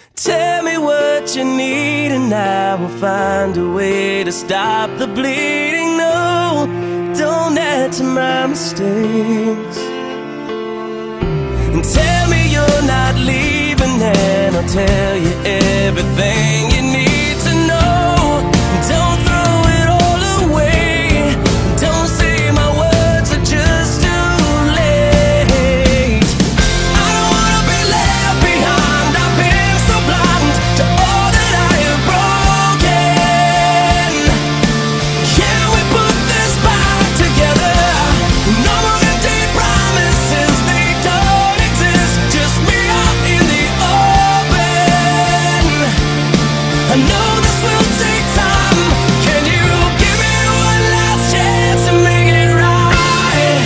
Tell me what you need and I will find a way to stop the bleeding. No, don't add to my mistakes. And tell me you're not leaving and I'll tell you everything you need to know. Don't throw it all away. Don't say my words are just too late. I don't wanna be left behind. I've been so blind to all that I have broken. Can we put this back together? No more empty promises, they don't exist. Just me out in the open. I know this will take time. Can you give me one last chance to make it right?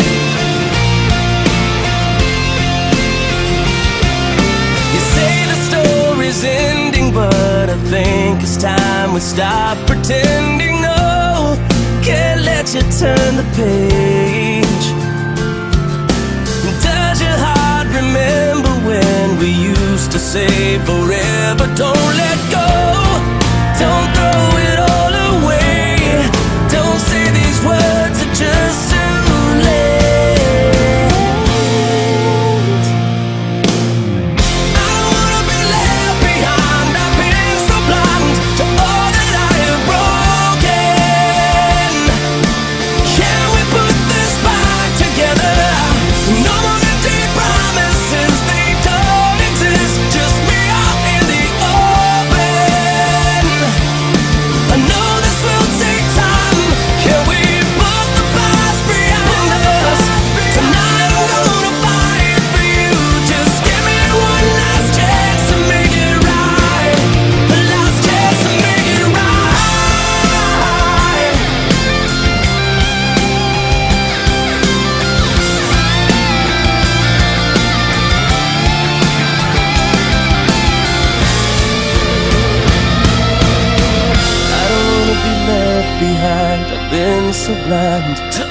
You say the story's ending, but I think it's time we stop pretending. No, can't let you turn the page. Does your heart remember when we used to say forever? Don't let go. Don't throw it all away. Don't say these words are just too late. I don't wanna be left behind. I've been so blind to all that I have broken. Can we put this back together? No more empty promises, they don't exist. Just me out in the open. I know this will take time. Can we put the past behind us? Tonight I'm gonna fight for you. Just give me one last chance to make it right. A last chance to make it right. I don't wanna be left behind. I've been so blind to